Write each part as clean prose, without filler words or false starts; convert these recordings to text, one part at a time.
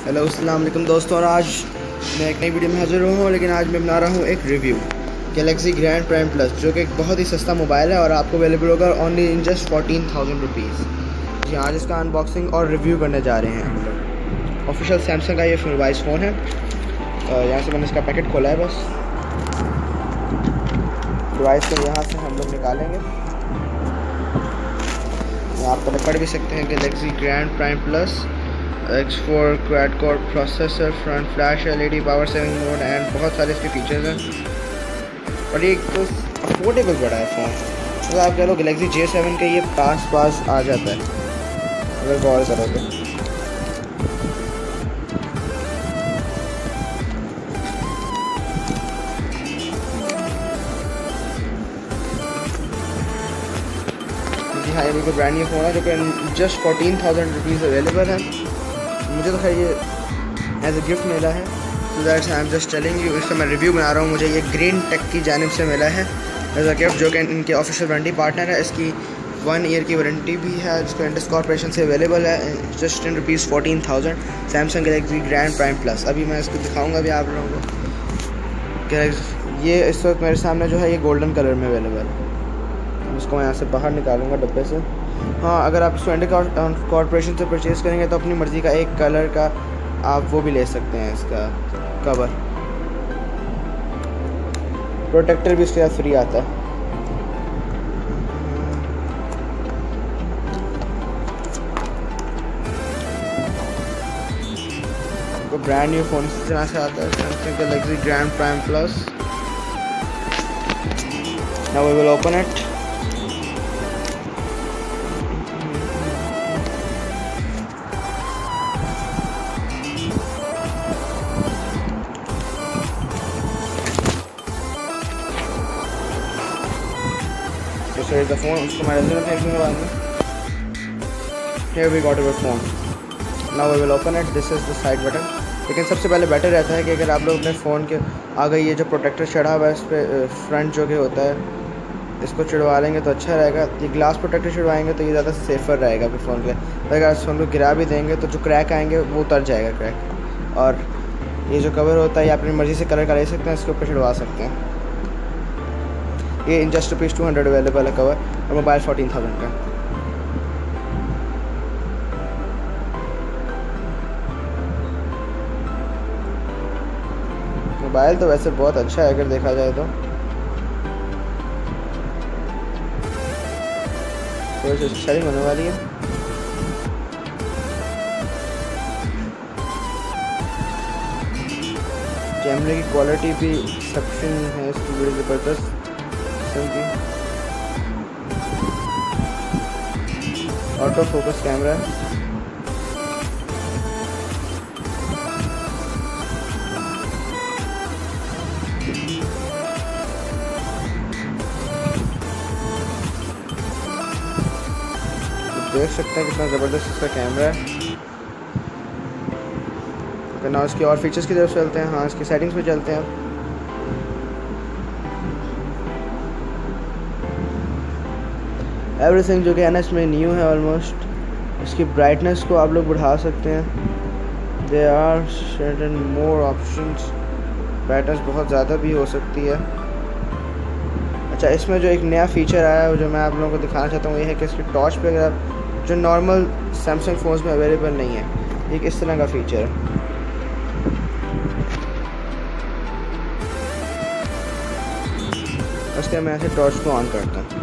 Hello अस्सलाम वालेकुम दोस्तों, और आज मैं एक नई वीडियो में हाजिर हुआ हूँ। लेकिन आज मैं बना रहा हूँ एक review Galaxy Grand Prime Plus, जो कि एक बहुत ही सस्ता मोबाइल है और आपको अवेलेबल होगा ओनली इन जस्ट 14,000 रुपीज़। जी, आज इसका अनबॉक्सिंग और रिव्यू करने जा रहे हैं हम लोग। ऑफिशियल सैमसंग का ये डिवाइस फ़ोन है। यहाँ से मैंने इसका पैकेट खोला है। बस डिवाइस को यहाँ से हम लोग निकालेंगे। आप पढ़ भी सकते हैं Galaxy Grand Prime Plus X4 quad core processor, front flash LED, power saving mode and बहुत सारे इसके फीचर्स हैं। और ये तो अफोर्डेबल बड़ा है फ़ोन, तो आप कह लो गैलेक्सी J7 के ये पास आ जाता है अगर गौर करो तो। जी हाँ, ये बिल्कुल ब्रांड न्यू फ़ोन है जो कि जस्ट 14,000 रुपीज़ अवेलेबल है। मुझे तो खैर ये एज ए गिफ्ट मिला है, so that's I am just telling you. इसका मैं रिव्यू बना रहा हूँ। मुझे ये ग्रीन टेक की जानिब से मिला है एज अ गिफ्ट, जो कि इनके ऑफिशियल वारंटी पार्टनर है। इसकी 1 ईयर की वारंटी भी है, जिसको इंडस कॉर्पोरेशन से अवेलेबल है just in rupees 14,000। Samsung Galaxy Grand Prime Plus. अभी मैं इसको दिखाऊँगा भी आप लोगों को। ये इस वक्त मेरे सामने जो है ये गोल्डन कलर में अवेलेबल है। इसको मैं यहाँ से बाहर निकालूंगा डब्बे से। हाँ, अगर आप इसको इंडस कॉर्पोरेशन से परचेज़ करेंगे तो अपनी मर्ज़ी का एक कलर का आप वो भी ले सकते हैं। इसका कवर प्रोटेक्टर भी इसके साथ फ्री आता है। तो ब्रांड न्यू फ़ोन इस तरह से आता है, Samsung Galaxy Grand Prime Plus. Now we will open it. So here's the phone. उसको मैं रेज़र में फेंक दूँगा बाद में। Here we got our phone. Now we will open it. This is the side button. लेकिन सबसे पहले बेटर रहता है कि अगर आप लोग अपने फ़ोन के आगे ये जो प्रोटेक्टर चढ़ा हुआ है इस पर फ्रंट जो कि होता है, इसको चिड़वा लेंगे तो अच्छा रहेगा। ये ग्लास प्रोटेक्टर चिड़वाएंगे तो ये ज़्यादा सेफ़र रहेगा अपने फ़ोन के। अगर इस फ़ोन को गिरा भी देंगे तो जो क्रैक आएंगे वो उतर जाएगा क्रैक। और ये जो कवर होता है ये अपनी मर्ज़ी से कलर का ले सकते हैं, इसके ऊपर चिड़वा सकते हैं। ये इन जस्ट रुपीज़ 200 अवेलेबल है कवर, और मोबाइल 14,000 का। मोबाइल तो वैसे बहुत अच्छा है अगर देखा जाए तो। थोड़ी सी सेटिंग होने वाली है। कैमरे की क्वालिटी भी एक्सेप्शन है इसकी, बड़ी ज़बरदस्त किस्म की। ऑटो फोकस कैमरा है। देख सकते हैं कितना ज़बरदस्त इसका कैमरा है। तो ना उसकी और फीचर्स की तरफ चलते हैं। हाँ, इसकी सेटिंग्स पे चलते हैं। एवरीथिंग जो कि एनएस में न्यू है ऑलमोस्ट। इसकी ब्राइटनेस को आप लोग बढ़ा सकते हैं। There are certain more options. Brightness बहुत ज़्यादा भी हो सकती है। अच्छा, इसमें जो एक नया फ़ीचर आया है जो मैं आप लोगों को दिखाना चाहता हूँ, ये है कि इसकी टॉर्च पे अगर आप जो नॉर्मल सैमसंग फ़ोन्स में अवेलेबल नहीं है, एक इस तरह का फ़ीचर है। उसके मैं ऐसे टॉर्च को ऑन करता हूँ।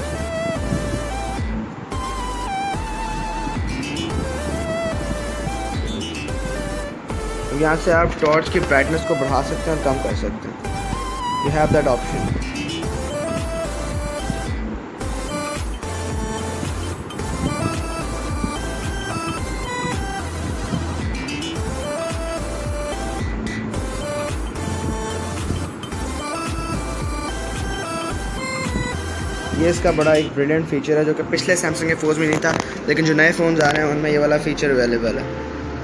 यहाँ से आप टॉर्च की ब्राइटनेस को बढ़ा सकते हैं और कम कर सकते हैं। You have that option. ये इसका बड़ा एक ब्रिलियंट फीचर है जो कि पिछले सैमसंग के फ़ोन में नहीं था, लेकिन जो नए फ़ोन्स आ रहे हैं उनमें ये वाला फ़ीचर अवेलेबल है।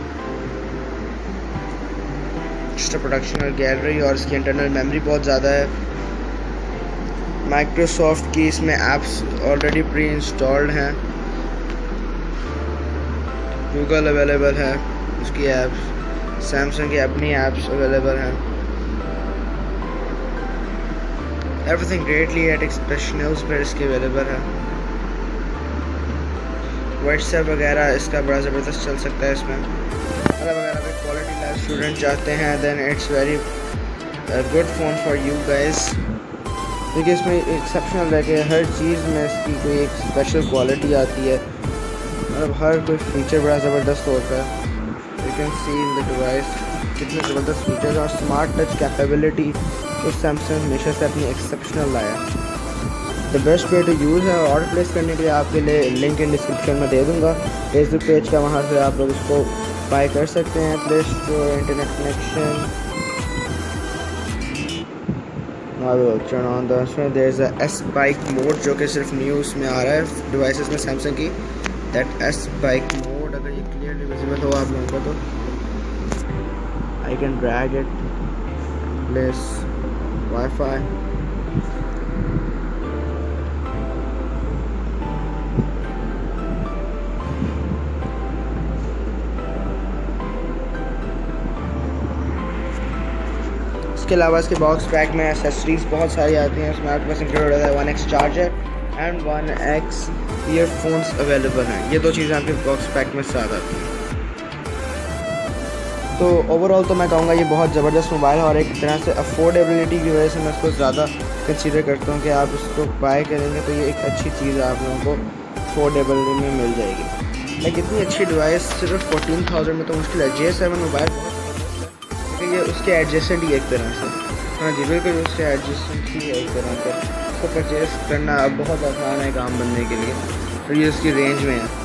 एक्स्ट्रा प्रोडक्शन और गैलरी, और इसकी इंटरनल मेमोरी बहुत ज़्यादा है। माइक्रोसॉफ्ट की इसमें ऐप्स ऑलरेडी प्री इंस्टॉल्ड हैं। गूगल अवेलेबल है उसकी ऐप्स। सैमसंग की अपनी ऐप्स अवेलेबल हैं। एवरीथिंग ग्रेटली एट एक्सप्रेशनल्स पर इसके अवेलेबल है। व्हाट्सएप वगैरह इसका बड़ा ज़बरदस्त चल सकता है इसमें। अगर अगर क्वालिटी लाइफ स्टूडेंट चाहते हैं then it's very good phone for you guys. देखिए इसमें एक्सेप्शनल है कि हर चीज़ में इसकी कोई एक स्पेशल क्वालिटी आती है, मतलब हर कोई फीचर बड़ा ज़बरदस्त होता है। You can see in the device कितने ज़बरदस्त फीचर्स और स्मार्ट टच कैपेबिलिटी तो सैमसंग हमेशा से अपनी एक्सेप्शनल लाया। The best way to use है। ऑर्डर प्लेस करने के लिए आपके लिए लिंक इन डिस्क्रिप्शन में दे दूँगा फेसबुक पेज का, वहाँ से आप लोग उसको बाय कर सकते हैं। Play Store, internet connection, turn on the there is a S bike mode जो कि सिर्फ न्यूज़ में आ रहा है डिवाइसेस में सैमसंग की। दैट एस बाइक मोड अगर ये क्लियरली विजिबल हो आप लोगों को तो I can drag it, place wifi. इसके अलावा इसके बॉक्स पैक में एसेसरीज बहुत सारी आती हैं। उसमें आपके पास इंक्लूड होता है 1x charger and 1x earphones available हैं। ये दो चीज़ें आपके बॉक्स पैक में साथ आती हैं। तो ओवरऑल तो मैं कहूँगा ये बहुत ज़बरदस्त मोबाइल है और एक तरह से अफोर्डेबिलिटी की वजह से मैं इसको ज़्यादा कंसीडर करता हूँ कि आप इसको बाय करेंगे तो ये एक अच्छी चीज़ है, आप लोगों को अफोर्डेबल में मिल जाएगी। लेकिन इतनी अच्छी डिवाइस सिर्फ 14,000 में तो मुश्किल है। J7 मोबाइल बहुत ये उसके एडजेसेंट ही एक तरह से, हाँ जी बिल्कुल उसके एडजेसेंट ही है एक तरह से। उसको परचेज़ करना अब बहुत आसान है काम बनने के लिए, तो ये उसकी रेंज में है।